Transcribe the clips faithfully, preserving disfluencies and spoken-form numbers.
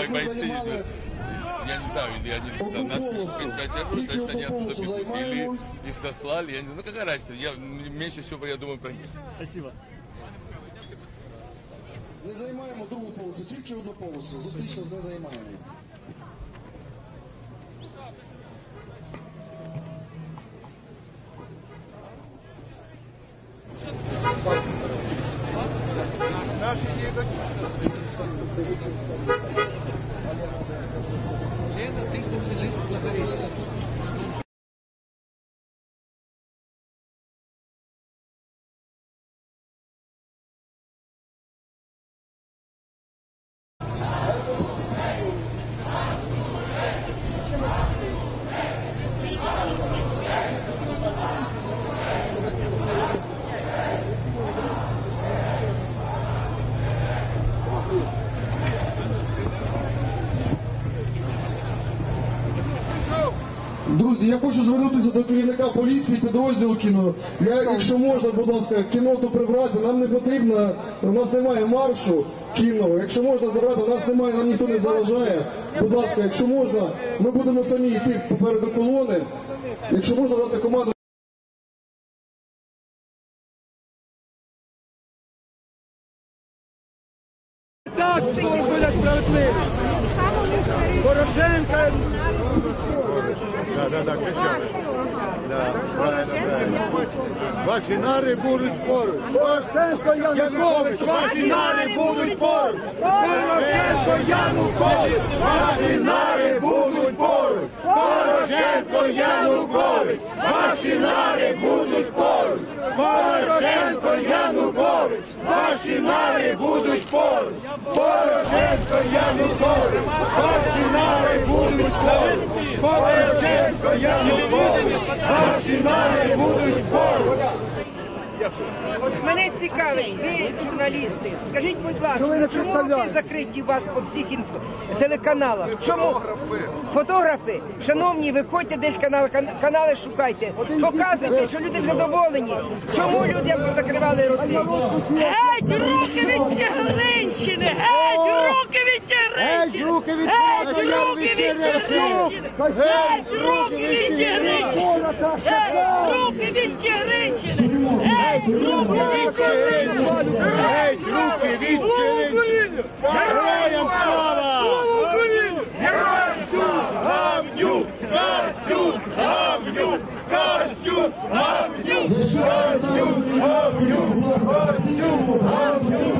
Мои бойцы, я не знаю, или они нас поддерживают, то есть они оттуда бегут, или их сослали, я не знаю, ну какая разница, я меньше всего я думаю про них. Спасибо. Не займаємо другу полосу, тільки одну полосу, зустрічно не займаємо. Наші їдуть. Лена, ти будеш жити в Лазаречці. Друзі, я хочу звернутися до керівника поліції, підрозділу кіно. Я, якщо можна, будь ласка, кіно то прибрати, нам не потрібно, у нас немає маршу кінного. Якщо можна забрати, у нас немає, нам ніхто не заважає. Будь ласка, якщо можна, ми будемо самі йти попереду колони. Якщо можна дати команду. Так, буде справедливість. Порошенка. Так, так, так, кричали. Да, правильно, правильно. Ваші нари будуть поруч. Порошенко, Янукович, Ваші нари будуть поруч. Порошенко, Янукович, Ваші нари будуть поруч. Порошенко, Янукович. Ваші нари будуть поруч. Порошенко, Янукович. Ваші нари будуть поруч. Порошенко, Янукович. Ваші нари будуть поруч. Порошенко, Янукович. Ваші нари будуть поруч. От мене цікавить, ви журналісти, скажіть, будь ласка, чому ви закриті у вас по всіх інфо... телеканалах? Чому? Фотографи. Фотографи? Шановні, виходьте десь канал, канали шукайте, показуйте, що люди задоволені. Чому люди закривали роти? Геть руки від Чигиринщини! Геть руки від Чигиринщини! Геть руки від Геть руки від Чигиринщини! Геть руки від Чигиринщини! Геть руки від Чигиринщини! Геть руки від Чигиринщини! Геть руки від Чигиринщини! Героям слава! Слава Україні! Гавнюк! Гавнюк! Гавнюк! Гавнюк! Гавнюк! Гавнюк! Гавнюк! Гавнюк!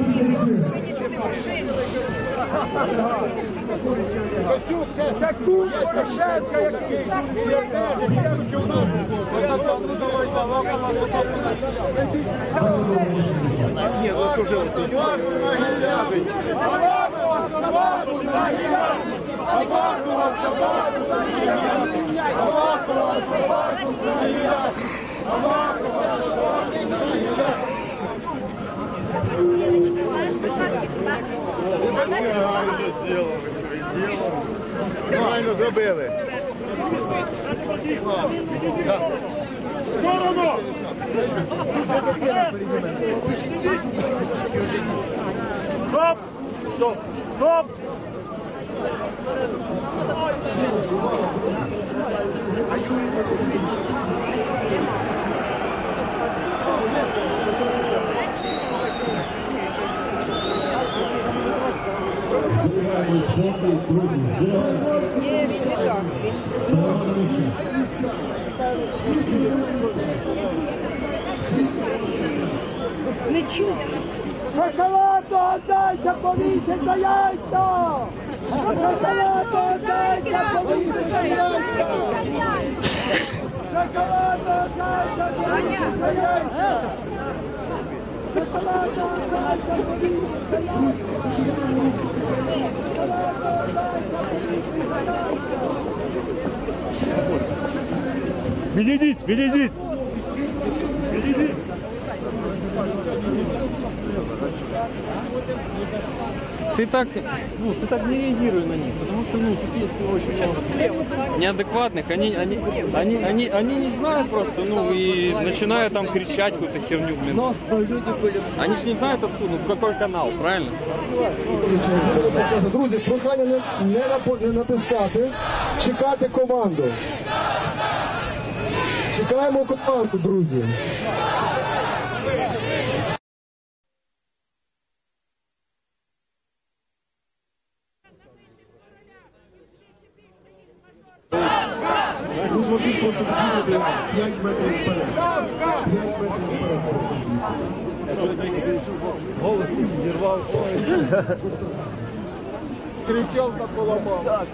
Це кум Порошенка, який. Ні, ну дуже собаку нагиляжить. Авакова собаку нагиляжить. Авакова собаку нагиляжить. Авакова собаку нагиляжить. Авакова собаку нагиляжить. Нормально зробили. Сторону! Стоп! Стоп! Стоп! Не чую. Шоколаду отдайте, повісить на яйця! Шоколаду отдайте, повісить на яйця! Шоколаду отдайте, повісить на яйця! Шоколаду отдайте, повісить на яйця! Шоколаду отдайте, повісить на яйця! Відійдіть, відійдіть! Відійдіть! ты так, ну, ты так не реагируй на них, потому что, ну, тут есть очень много неадекватных, они, они, они, они, они не знают просто, ну, и начинают там кричать какую-то херню, блин. Они же не знают откуда, ну, какой канал, правильно? Друзі, прохання не, не, напо- не натискати, чекати команду. Чекаємо команду, друзі. Музлові, прошу відійти п'ять метрів вперед. п'ять метрів вперед, прошу. Голос зірвав. Кричалка поламала.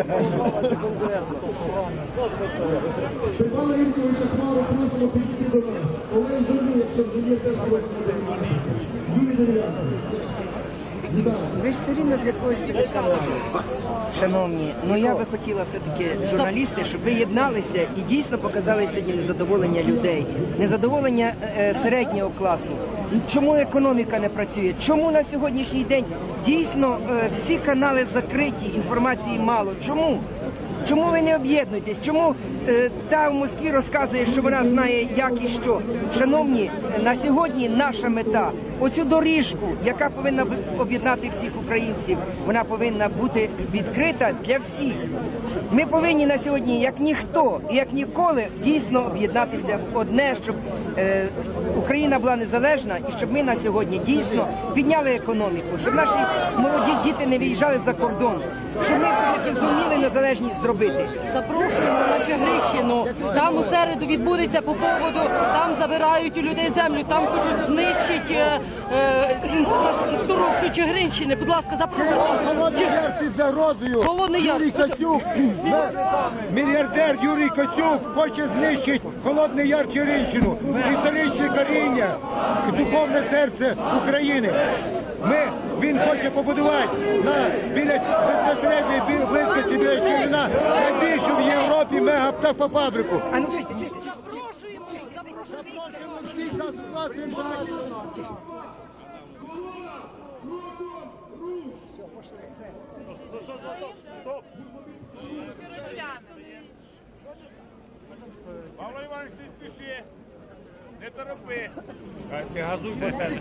Степана Ірковича Хмару просимо підійти до нас. Олег Дурню, якщо вже є, теж просимо. Юрій Дерев'янко. Вітаю. Ви ж все рівно з якогось телеканалу. Шановні, ну я би хотіла все-таки, журналісти, щоб ви єдналися і дійсно показали сьогодні незадоволення людей, незадоволення е, середнього класу. Чому економіка не працює? Чому на сьогоднішній день дійсно е, всі канали закриті, інформації мало? Чому? Чому ви не об'єднуєтесь? Чому е, та в Москві розказує, що вона знає, як і що? Шановні, на сьогодні наша мета – оцю доріжку, яка повинна б- об'єднати всіх українців, вона повинна бути відкрита для всіх. Ми повинні на сьогодні, як ніхто і як ніколи, дійсно об'єднатися в одне, щоб е, Україна була незалежна і щоб ми на сьогодні дійсно підняли економіку, щоб наші молоді діти не виїжджали за кордон, щоб ми все-таки зуміли незалежність зробити. Запрошуємо на Чигирищину. Там у середу відбудеться по поводу, там забирають у людей землю, там хочуть знищити е, е, інфраструктуру всю Чигиринщини. Будь ласка, запрошуємо. Холодний Яр під загрозою. Холодний Яр. Юрій Косюк, мільярдер Юрій Косюк хоче знищити Холодний Яр Чигиринщину. Історичне коріння, духовне серце України. Ми, він хоче побудувати на біля безпосередньої бі- близькості біля Чигирина найбільшу в Європі мегаптафабрику. А ну, стійте, стійте. Запрошуємо, запрошуємо. Запрошуємо всіх нас запрошуємо. Павло Іванович, ти спіши, не торопи. Ти газуй по себе.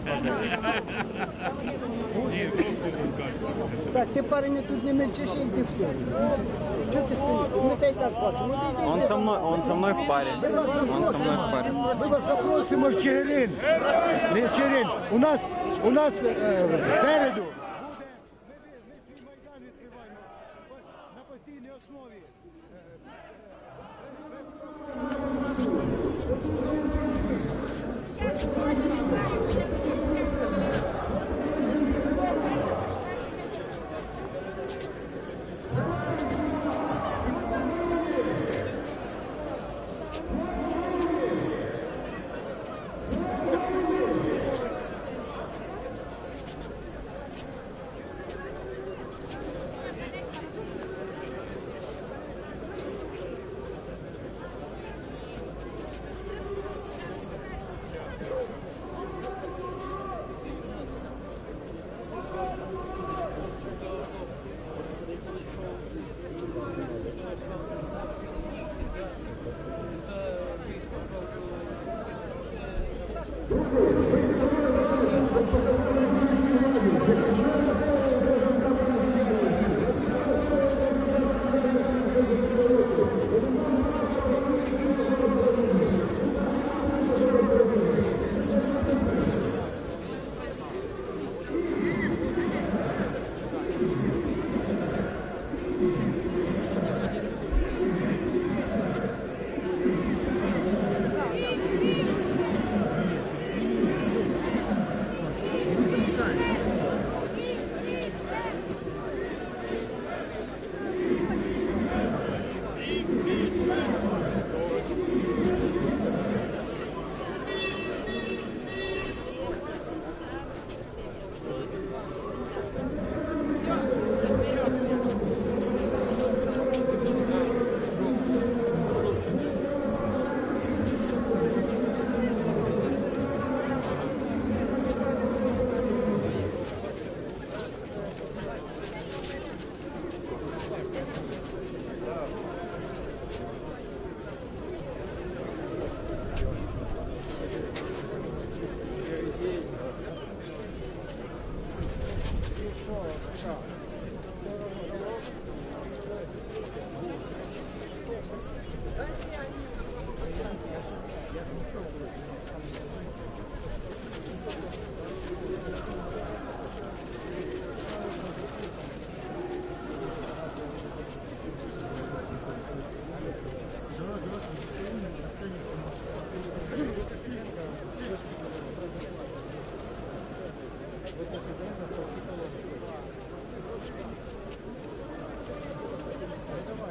Так, ти парень тут не менше, ще йди в сторону. Чого ти стоїш? Ми тебе і так бачимо. Он со мной, он со мной в паре. Он со мной в паре. Ми вас запрошуємо в Чигирин. Не в Чигирин. У нас, у нас е, в середу буде, ми, ми свій майдан відкриваємо на постійній основі.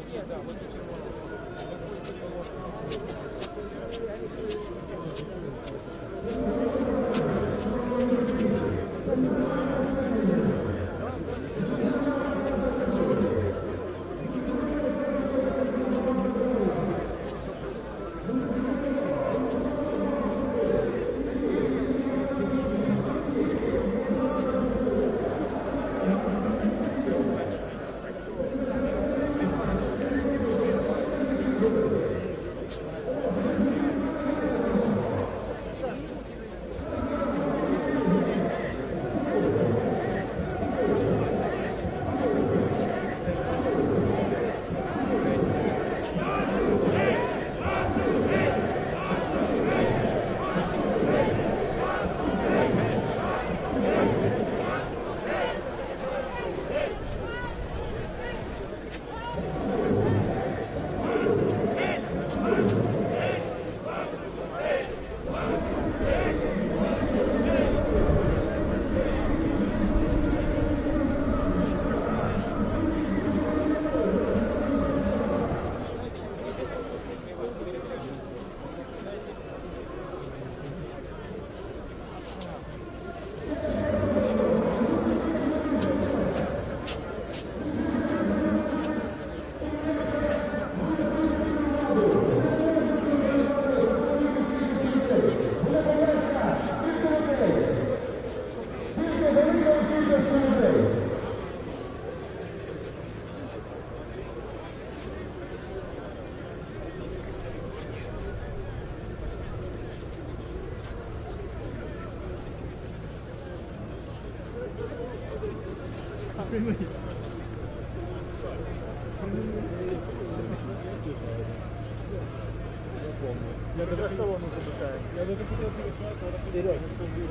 Я даже столом запитаю. Я даже хотел Сереж.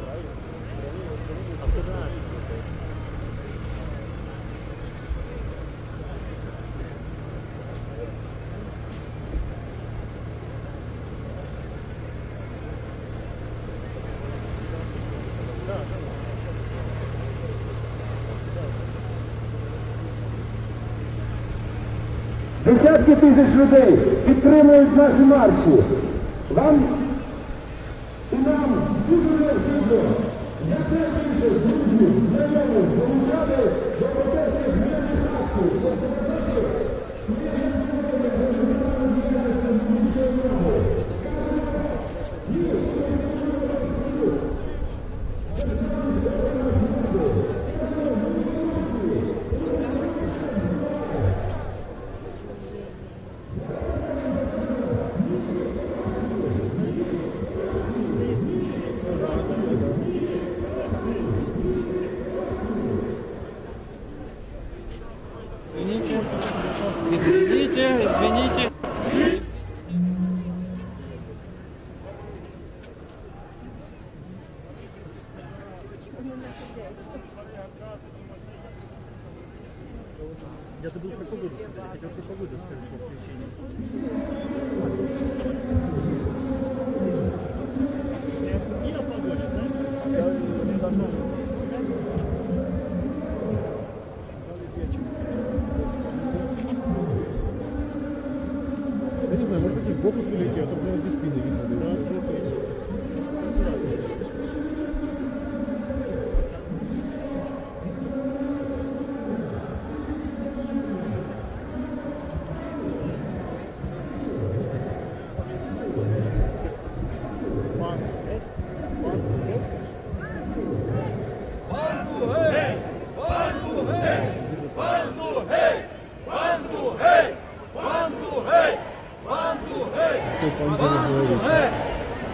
А куда? Десятки тисяч людей підтримують наші марші. Вам і нам дуже необхідно, як найбільше друзів, знайомих, залучати до протестів мирних акцій, щоб показати своє Извините, извините. Я забыл про погоду сказать, я хотел про погоду сказать по включению. Не о погоде, знаешь? Я недавно... Я не знаю, может быть, сбоку стулите, а то было без спины видно. Да, сбоку видно. Банду, гей! Банду, гей!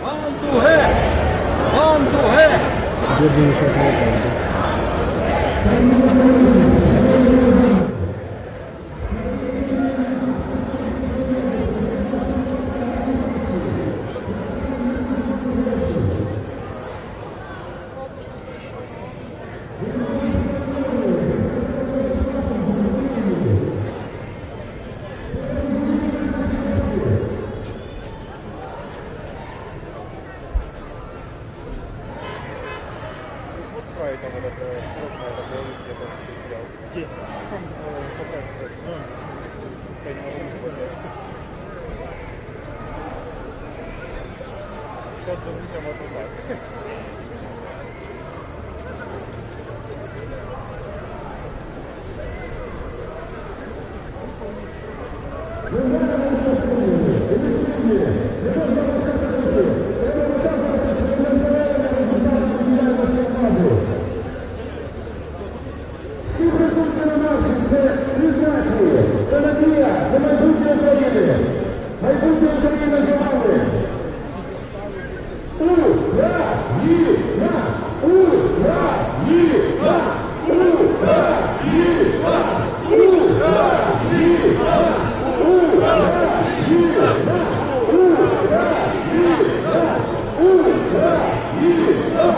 Сейчас зовут можно так. Всі присутні на марші – це світлячні, це надія, це майбутнє України. Майбутнє України за вами. Ура! Ї-на! Ура! Ї-на! Ура! Ї-на! Ура! Ї-на! Ура! Ї-на! Ура! Ї-на! Ура! Ї-на!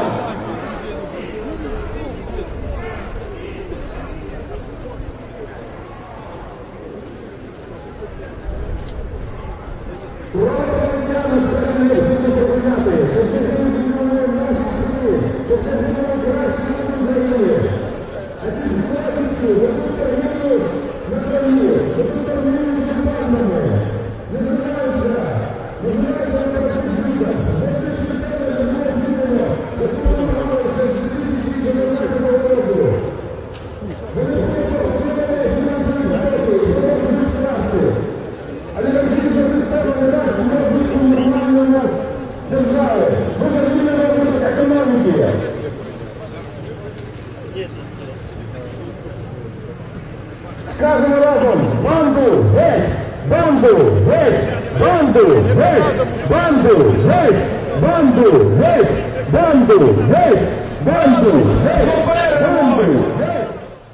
Скажемо разом, банду, геть, банду, геть, банду, геть, банду, геть, банду, геть, банду, геть, банду, геть, банду, геть.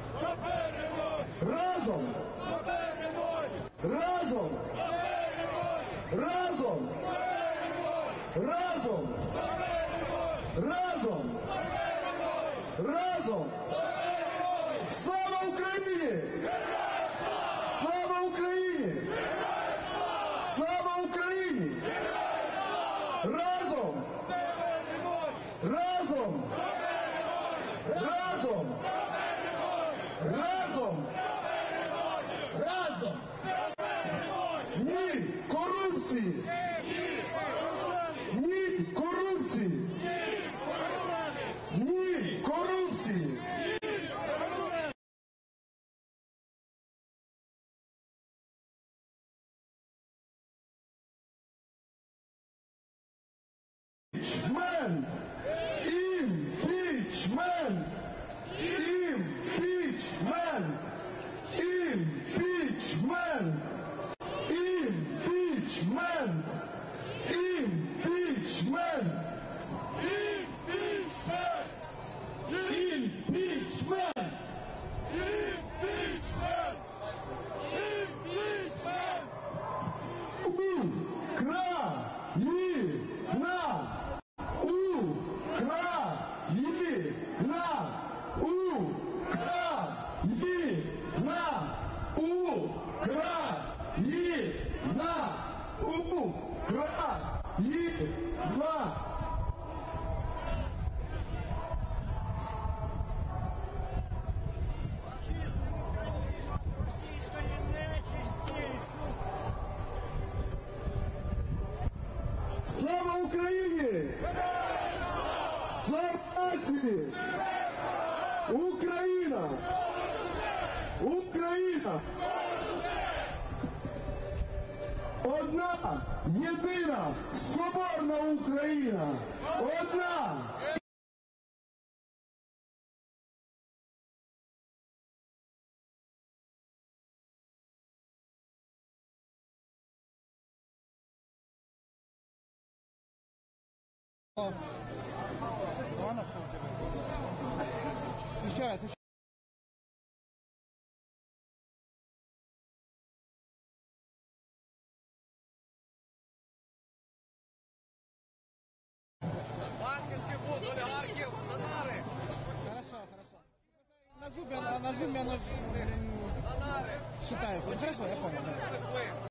Разом! Разом! Разом! Разом! Разом! Разом! Слава Україні! Слава Україні! Слава Україні! Разом! Разом! Разом! Разом! Разом! Ні корупції! Ні корупції! Ні корупції! Impeachment! Impeachment! Impeachment! Impeachment! Impeachment! Impeachment! Impeachment! Impeachment! Impeachment! Impeachment! Україна! Україна! Слава Україні! Слава нації! Україна! Україна! Одна, єдина, соборна Україна! Одна! Еще раз, еще. Хорошо, хорошо. На зубе, на, на зубе оно считается. Хорошо, я понял.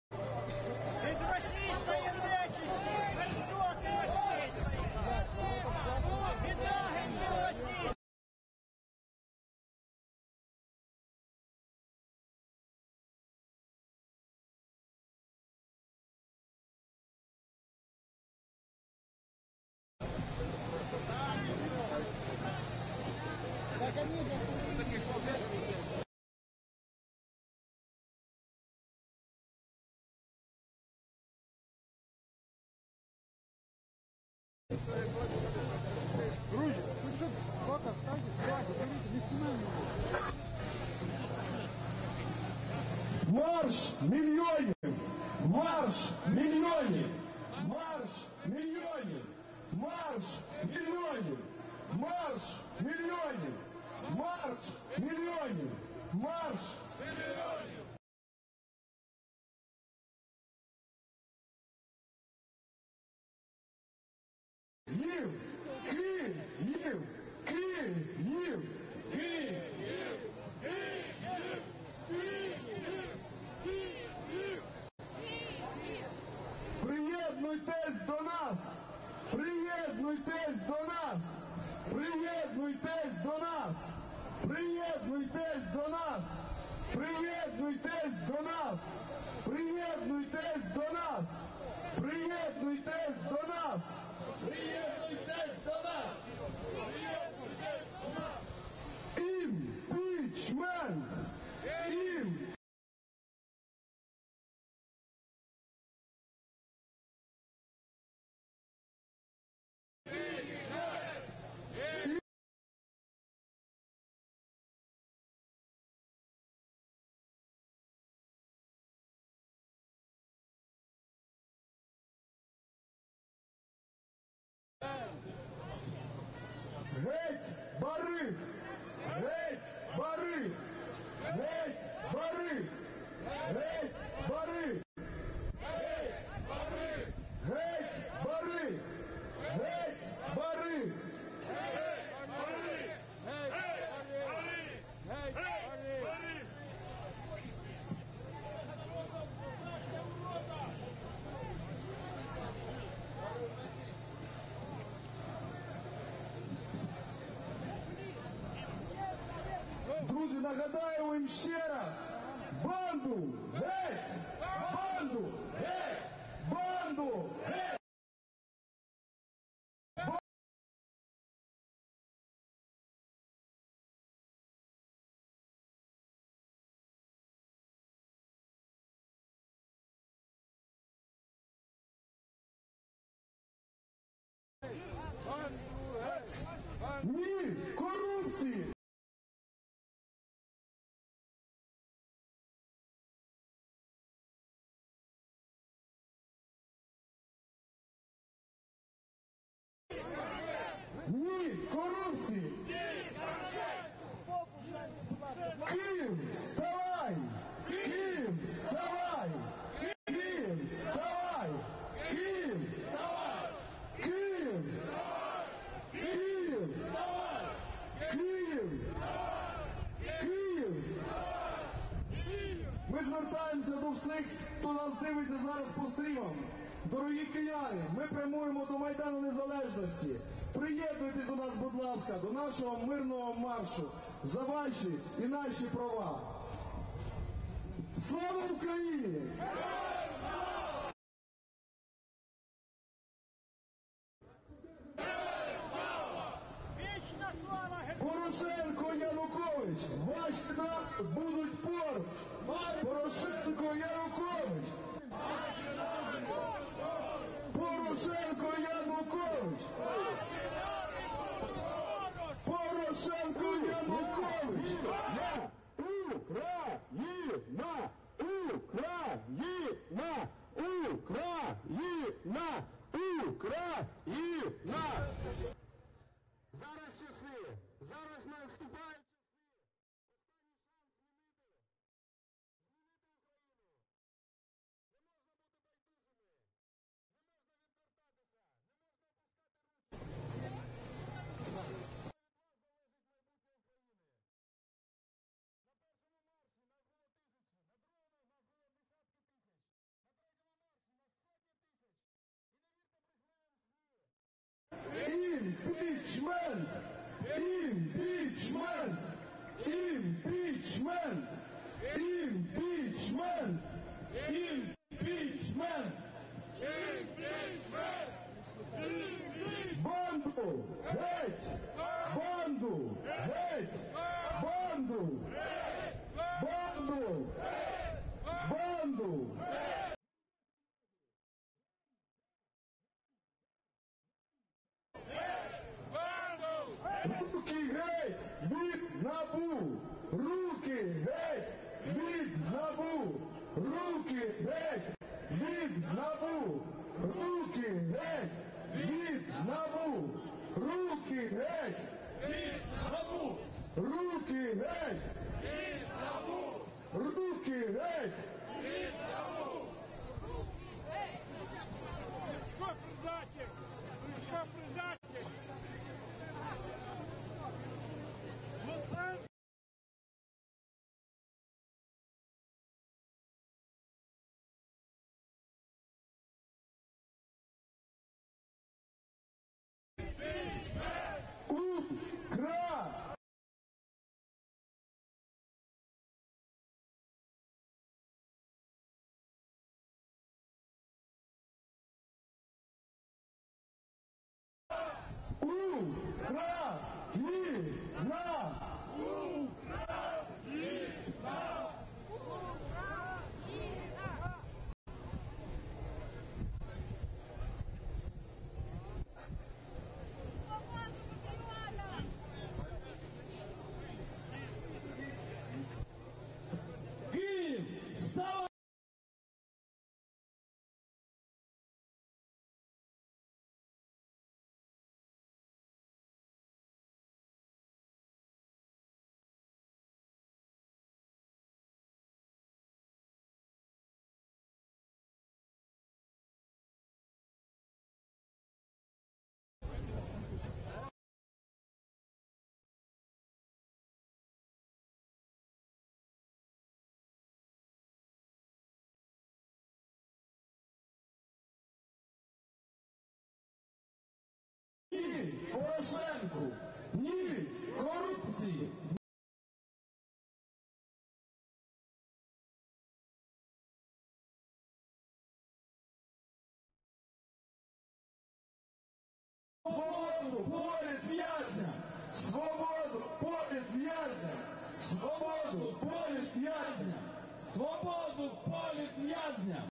Марш мільйонів! Марш мільйонів! Марш мільйонів! Марш мільйонів! Марш мільйонів! Марш мільйонів! Марш мільйонів! Їв! Київ! Київ! Київ! Приєднуйтесь до нас! Приєднуйтесь до нас! Приєднуйтесь до нас! Приєднуйтесь до нас! Приєднуйтесь до нас! Приєднуйтесь до нас! Приєднуйтесь до нас! Приєднуйтесь до нас! Приєднуйтесь до нас! Імпічмент! Ім! Геть барих! Геть барих! Геть барих! Геть барих! Геть барих! Геть барих! Геть барих! Друзі, нагадаємо їм ще раз. Банду! Геть! Банду! Геть! Банду! Геть! Ні корупції! Ні корупції! Київ, вставай! Київ, вставай! Київ, вставай! Київ, вставай! Київ, Київ, Київ, Київ! Ми звертаємося до всіх, хто нас дивиться зараз по стрімам. Дорогі кияни, ми прямуємо до Майдану Незалежності. Приєднуйтесь до нас, будь ласка, до нашого мирного маршу за ваші і наші права. Слава Україні! Порошенко, Янукович, ваші народи будуть поруч. Порошенко, Янукович. Порошенко, Янукович. Порошенко, Янукович. Україна! Україна! Україна! Україна! Зараз часи! Зараз наступають часи! Імпічмент! Імпічмент! Імпічмент! Імпічмент! Імпічмент! Банду! Геть! Банду! Геть! Банду! Банду! Банду! Руки геть від НАБУ! Руки геть від НАБУ! Руки геть від НАБУ! Руки геть від НАБУ! Руки геть від НАБУ! Руки геть від НАБУ! Руки геть від НАБУ! Кличко предатель! Кличко предатель! Луценко! Укра! Украина! Киев, вставай! Ні Порошенку! Ні корупції! Свободу поряд в'язня! Свободу поряд в'язня! Свободу поряд в'язня! Свободу поряд в'язня!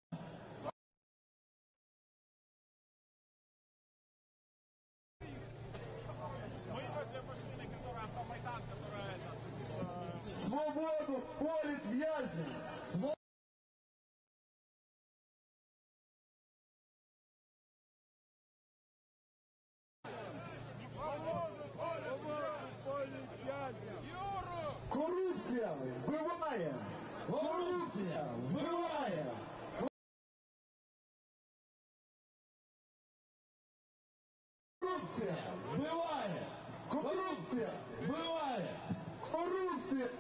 Мы возле машины, которая автомайдан, которая этот, с, э, Свободу поряд в'язня! Сво- Корупція вбиває! Корупція вбиває! Корупція вбиває! Корупція вбиває! Корупція!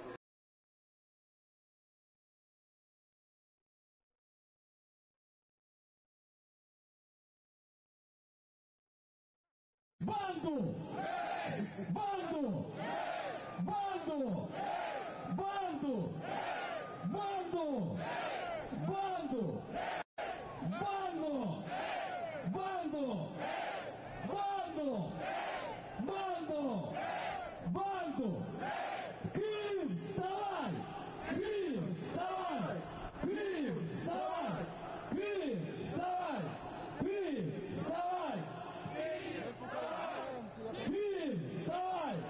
Банду! Банду! Банду! Банду! Банду! Банду! Банду! Банду! Банду! Банду! Банду! Київ, вставай! Київ, вставай! Київ, вставай! Київ, вставай! Київ, вставай! Київ, вставай!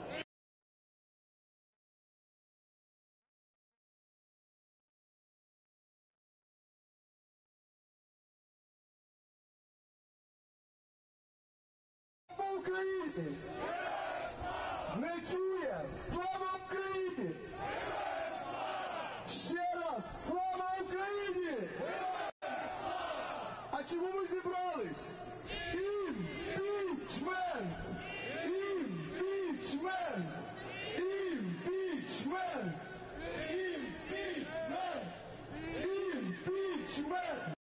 Слава Україні! Не чує! Слава Україні! Ще раз! Слава Україні! А чому ми зібрались? Імпічмент! Імпічмент! Імпічмент! Імпічмент! Імпічмент!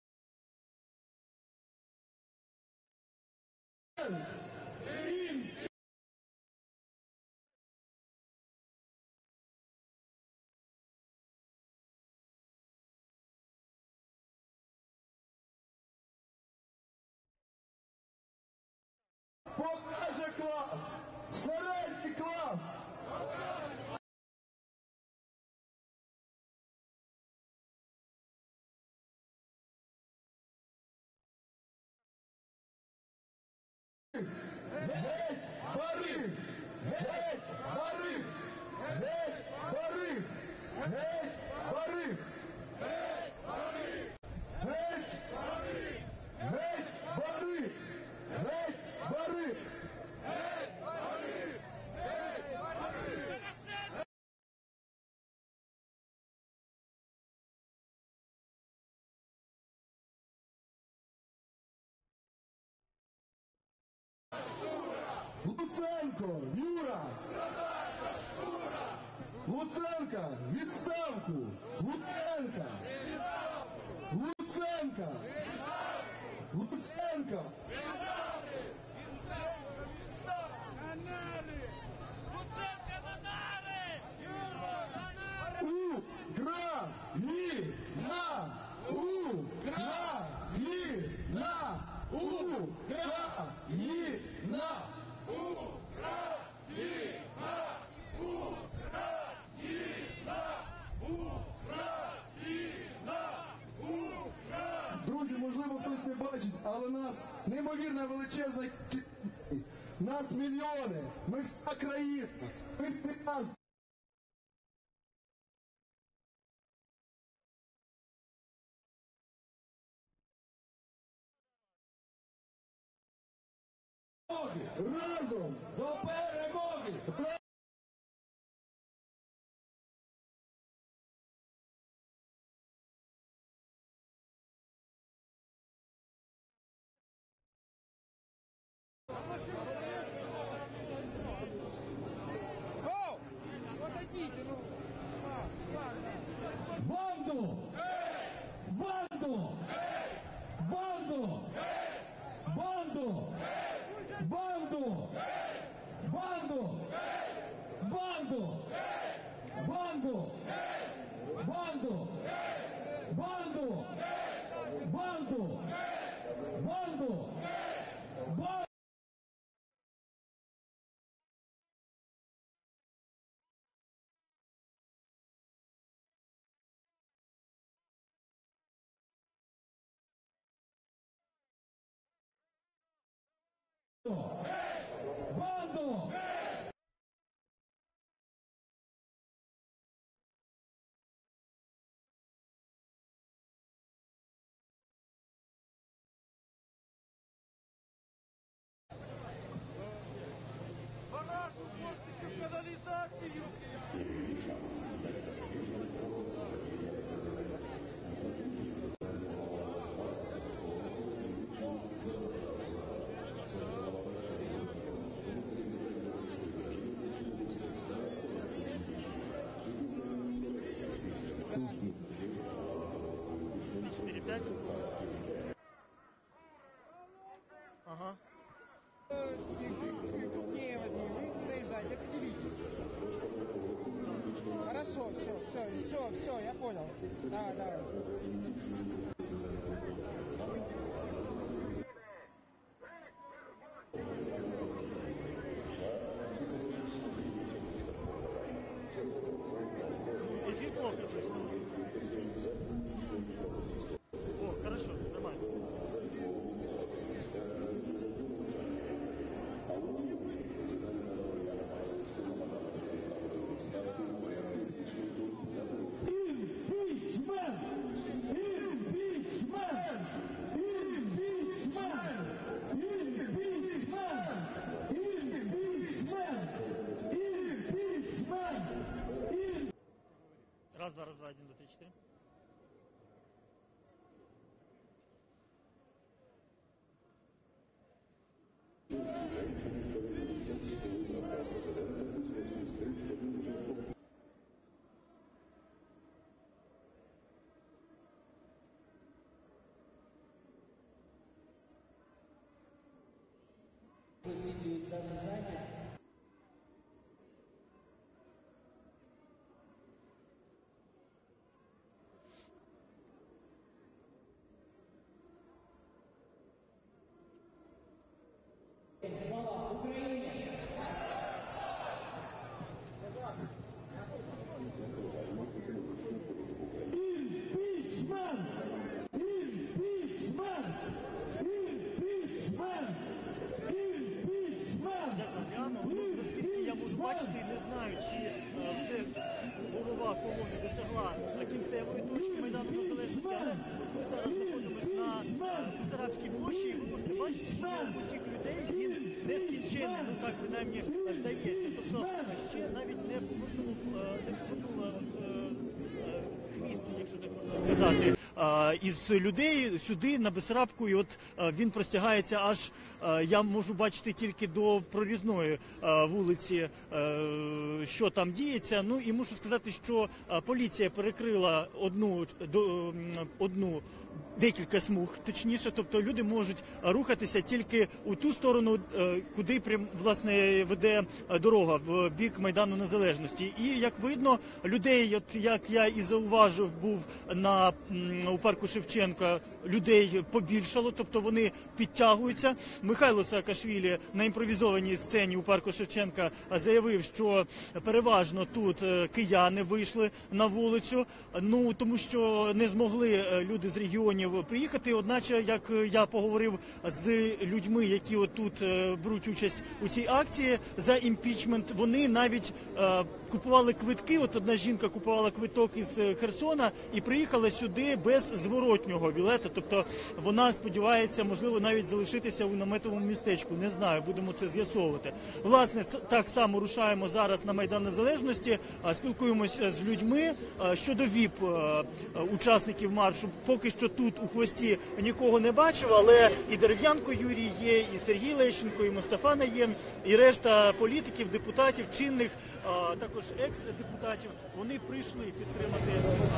Покаже клас! Середній клас! Геть бариг! Геть бариг! Геть бариг! Геть бариг! Геть Луценко, Юра! Луценка, відставку! Луценка! Луценка! Луценка! Україна! Україна! Україна! Друзі, можливо, хтось не бачить, але нас неймовірна величезна кі... Нас мільйони, ми вся країна, ми всі нас. Разом до перемоги! Банду! Банду! Банду! Банду! Банду! Банду! Банду! Банду! Банду! Банду! Банду! Банду! Банду! Банду! четыре пять. Ага. Не, возьми, вы заезжайте, определитесь. Хорошо, все, все, все, все, я понял. Давай, давай. Эфир плохо слышно. О, хорошо, нормально. Импичмент! Импичмент! Импичмент! Импичмент! Импичмент! Импичмент! Раз, два, раз, два, один, два, три, четыре. Слава Україні! Імпічмент! Імпічмент! Імпічмент! Імпічмент! Дякую, Діано. Ну, наскільки я можу бачити, не знаю, чи е, вже голова колони досягла кінцевої точки Майдану Незалежності, але от ми зараз знаходимося на Бессарабській площі, і ви можете бачити, що потік людей, він нескінченний, ну так принаймні здається. Тобто ще навіть не повернув, не повернула от, хвіст, якщо так можна сказати, е, із людей сюди на Бессарабку, і от е, він простягається аж, е, я можу бачити тільки до прорізної е, вулиці, е, що там діється. Ну і мушу сказати, що е, поліція перекрила одну, до, м, одну декілька смуг, точніше, тобто люди можуть рухатися тільки у ту сторону, куди прям, власне, веде дорога, в бік Майдану Незалежності. І, як видно, людей, от як я і зауважив, був на, у парку Шевченка, людей побільшало, тобто вони підтягуються. Михайло Саакашвілі на імпровізованій сцені у парку Шевченка заявив, що переважно тут кияни вийшли на вулицю, ну, тому що не змогли люди з регіонів приїхати. Одначе, як я поговорив з людьми, які отут беруть участь у цій акції за імпічмент, вони навіть е, купували квитки. От одна жінка купувала квиток із Херсона і приїхала сюди без зворотнього білета. Тобто вона сподівається, можливо, навіть залишитися у наметовому містечку. Не знаю, будемо це з'ясовувати. Власне, так само рушаємо зараз на Майдан Незалежності, спілкуємося з людьми. Щодо віп учасників маршу, поки що тут у хвості нікого не бачив, але і Дерев'янко Юрій є, і Сергій Лещенко, і Мустафа Наєм, і решта політиків, депутатів, чинних, також екс-депутатів, вони прийшли підтримати.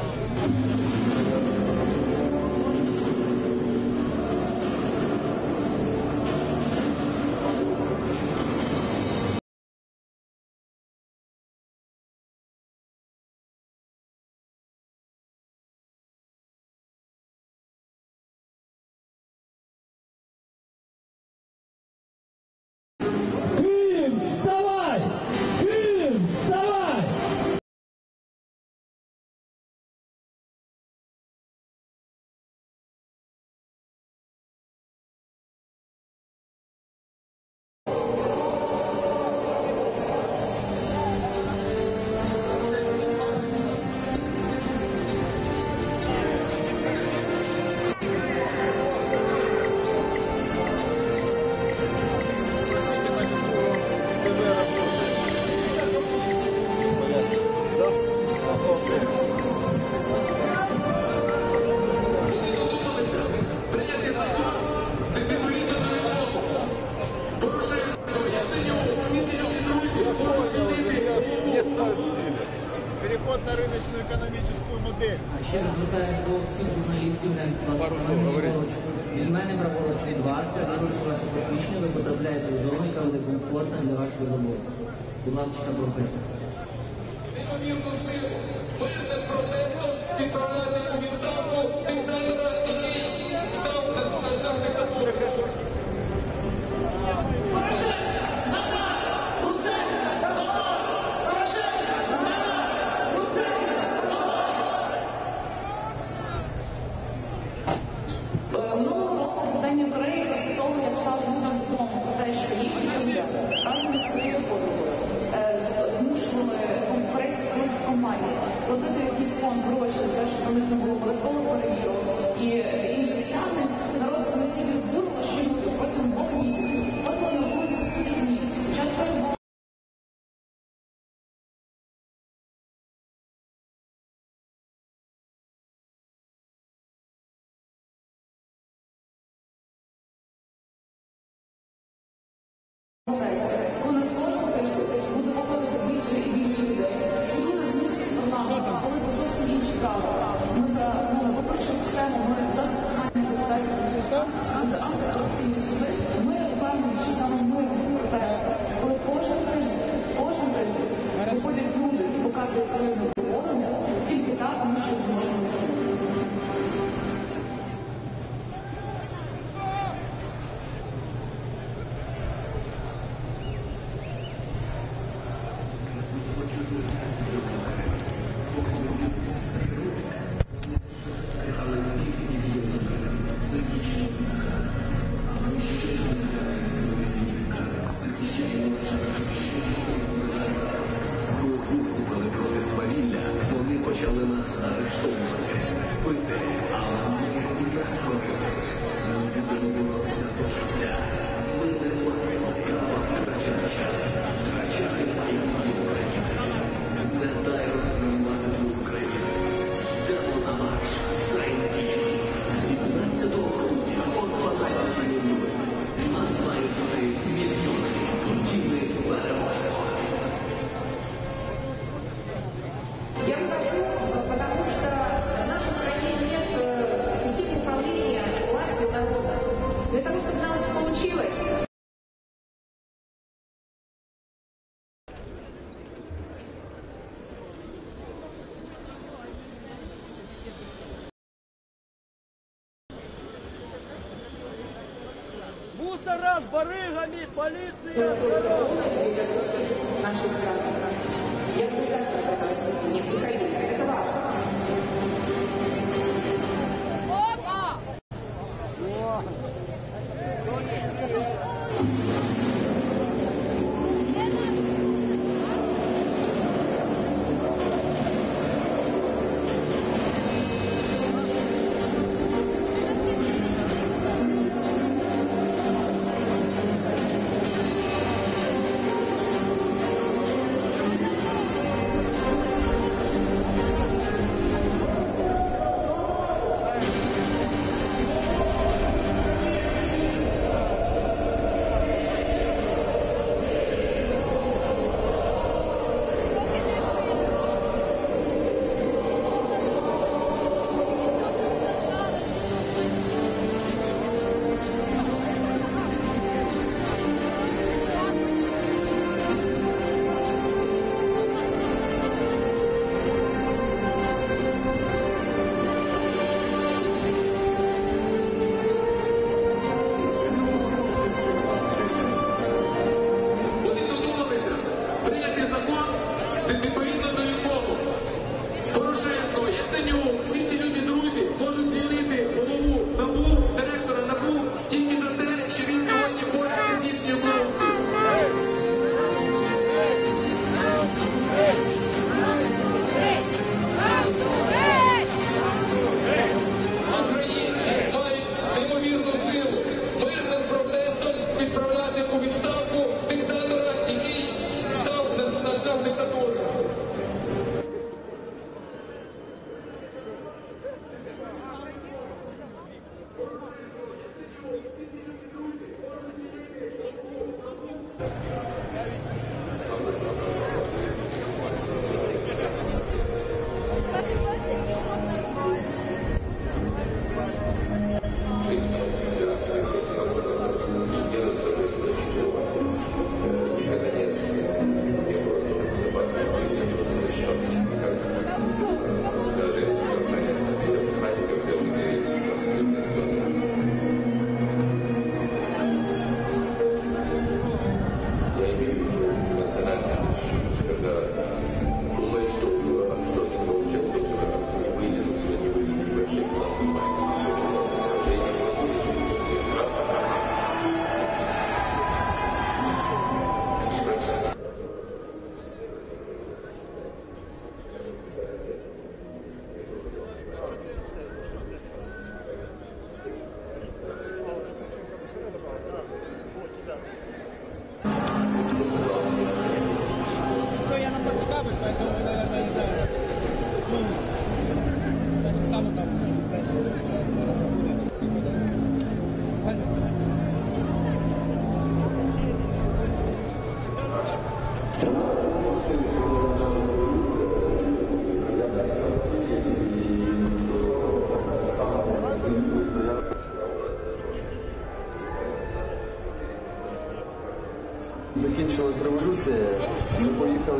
Переход на рыночную экономическую модель. Ще раз звертаюся до всіх журналістів, пару слов говорити. Від мене праворуч від вас, передавши ваше посвідчення, ви потрапляєте у зону, яка буде комфортна для вашої роботи. Будь ласка, проходьте. Відправляти у відставку диктатора, який став на шлях диктатури. Минулого року питання Кореї після того, як стали людям відомо про те, що їхні президенти разом із своєю подругою змушували корейських компаній платити якийсь фонд гроші за те, щоб у них не було податкових перевірок і інших стягнень, народ це настільки збурило, що люди протягом двох місяців виходили на вулиці скільки місяців. Спочатку було коли з кожного тижня буде виходити більше і більше людей. Це люди змусять парламент, коли по зовсім інші права. Ми за виборчу систему, ми за соціальні депутатів, за антикорупційні суди. Ми впевнені, що саме мирний протест, коли кожен тиждень, кожен тиждень виходять люди і показують своє невдоволення, тільки так ми щось зможемо зробити. мусора с барыгами, полиция! Нашей страны. Я буду ждать вас в этом спасении. Приходите, это важно. Опа! Закінчилась революція, ми поїхали.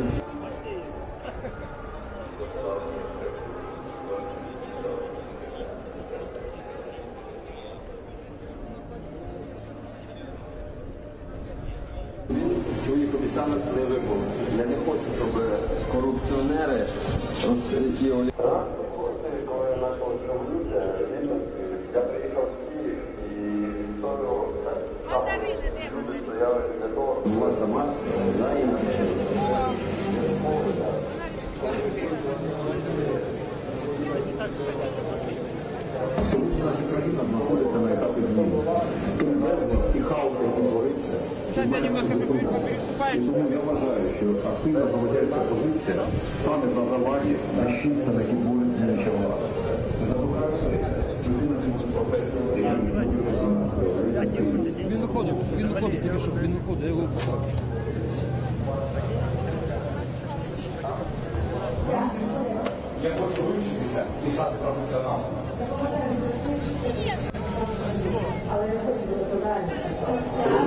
Він своїх обіцянок не виконав. Я не хочу, щоб корупціонери розкриті олігархи. Коли почалась революція, я приїхав в Київ і історію люди стояли для того, щоб за марш, за імпічмент. Сьогодні наша країна знаходиться на етапі зміни. Той безлад і хаос, який твориться, тому я вважаю, що активна громадянська позиція стане на заваді нащівця, які будуть змінююча влада. Він виходив, він виходив, тільки що, він виходив, я його виходив. Я хочу вивчитися і стати професіоналом. Але я хочу доскональну ситуацію.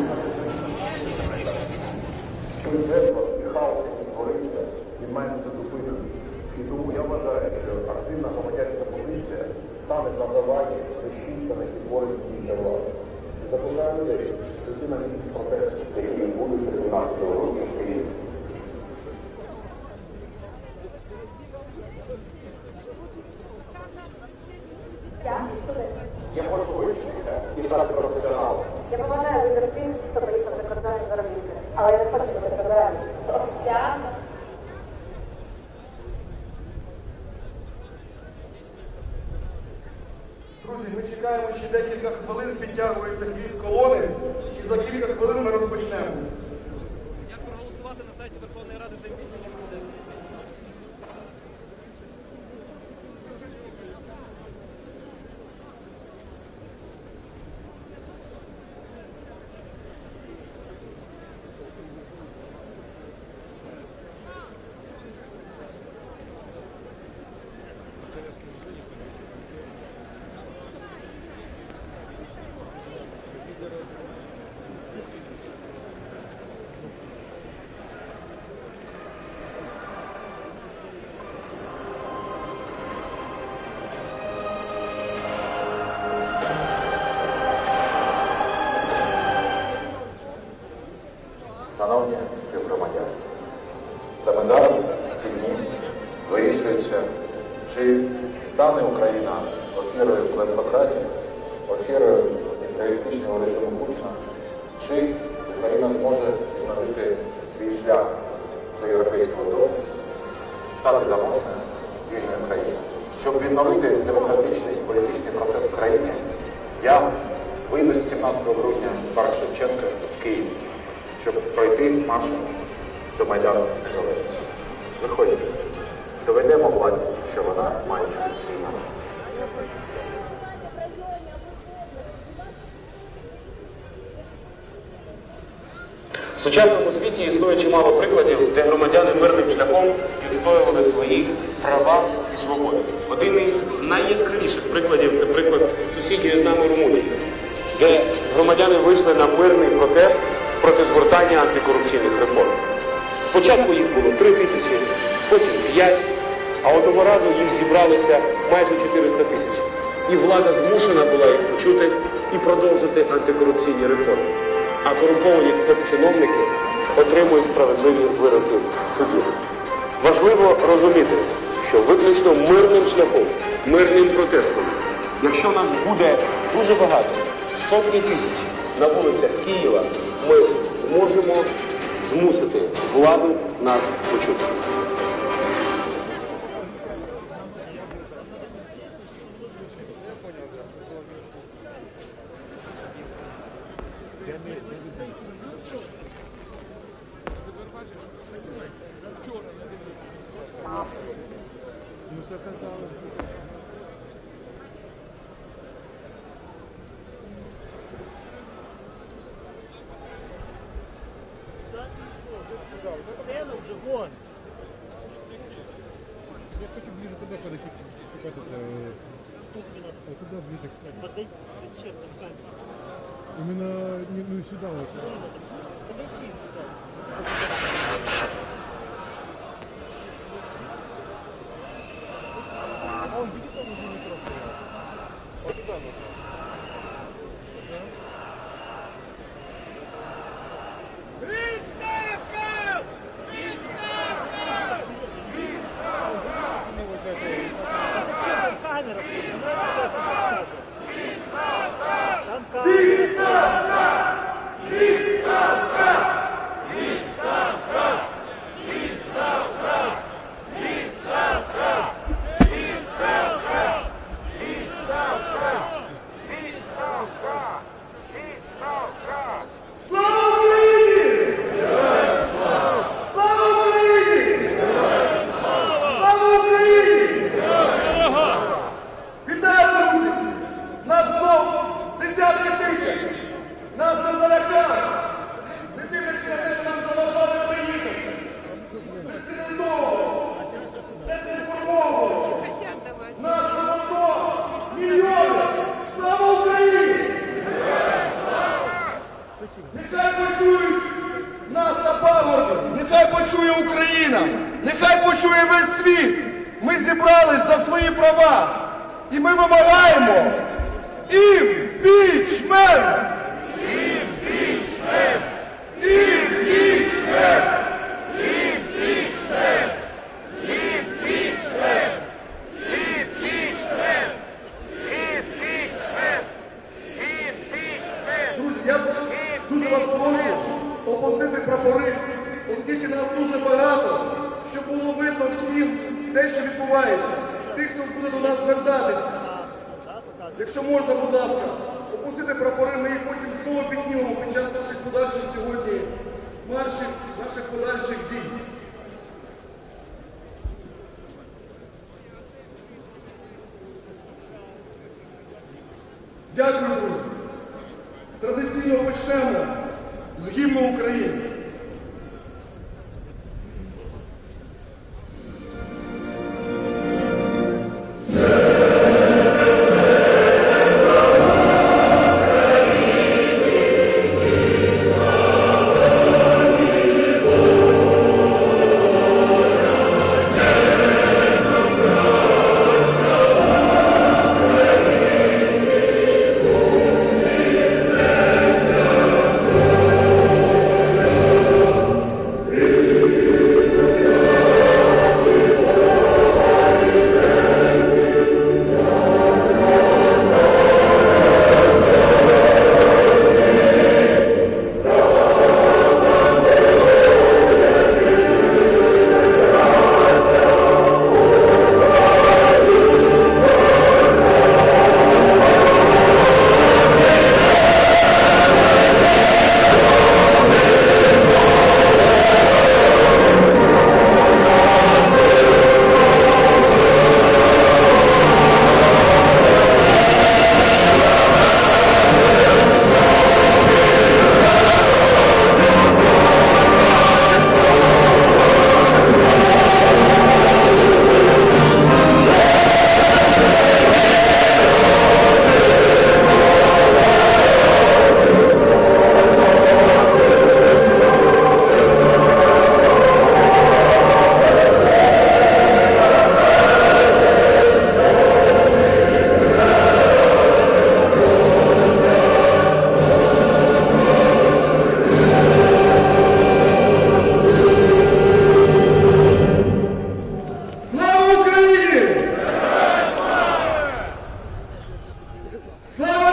Той безлад і хаос, який твориться, він має бути зупинений. І тому я вважаю, що активна громадянська позиція стане на заваді защитника, які творить змінююча влада. Запускаю людей. Всі на місці протесту в Києві будуть тринадцятого грудня в Києві. Я можу вивчитися і стати професіоналом. Я поважаю вибір тих, хто приїхав за кордон заробити. Але я не хочу бути кордоном. Я Друзі, ми чекаємо ще декілька хвилин, підтягується хвіст колони, і за кілька хвилин ми розпочнемо. Як проголосувати на сайті Верховної Ради за імпічмент президента? Шановні співгромадяни, саме зараз, в ці дні, вирішується, чи стане Україна офірою клептократії, офірою імперіалістичного режиму Путіна, чи Україна зможе відновити свій шлях до європейського дому, стати заможною, вільною країною. Щоб відновити демократичний і політичний процес в країні, я вийду з сімнадцятого грудня в парк Шевченка в Києві, щоб пройти маршем до Майдану Незалежності. Виходимо, доведемо владі, що вона має чути свій народ. В сучасному світі існує чимало прикладів, де громадяни мирним шляхом відстоювали свої права і свободи. Один із найяскравіших прикладів – це приклад сусідньої з нами Румунії, де громадяни вийшли на мирний протест проти згортання антикорупційних реформ. Спочатку їх було три тисячі, потім п'ять, а одного разу їх зібралося майже чотириста тисяч. І влада змушена була їх почути і продовжити антикорупційні реформи. А корумповані топ-чиновники отримують справедливі вироки судів. Важливо розуміти, що виключно мирним шляхом, мирним протестом, якщо нас буде дуже багато, сотні тисяч на вулицях Києва, ми зможемо змусити владу нас почути. Сцена вже вон. Я хочу ближе туда подойти. Как это? Что тебе надо? Вот туда ближе. Подойти. Зачем там камера? Именно не, ну, сюда вот. Подойти сюда. А он видит, он уже не просто. Вот туда вот. Камера, там камера. Нехай почують нас на пагорбі, нехай почує Україна, нехай почує весь світ. Ми зібрались за свої права і ми вимагаємо імпічмент! Імпічмент! те, що відбувається, тих, хто буде до нас звертатися. Якщо можна, будь ласка, опустити прапори, ми їх потім знову піднімемо під час наших подальших сьогодні маршів, наших подальших дій. Дякую, друзі. Традиційно почнемо з гімну України. Слава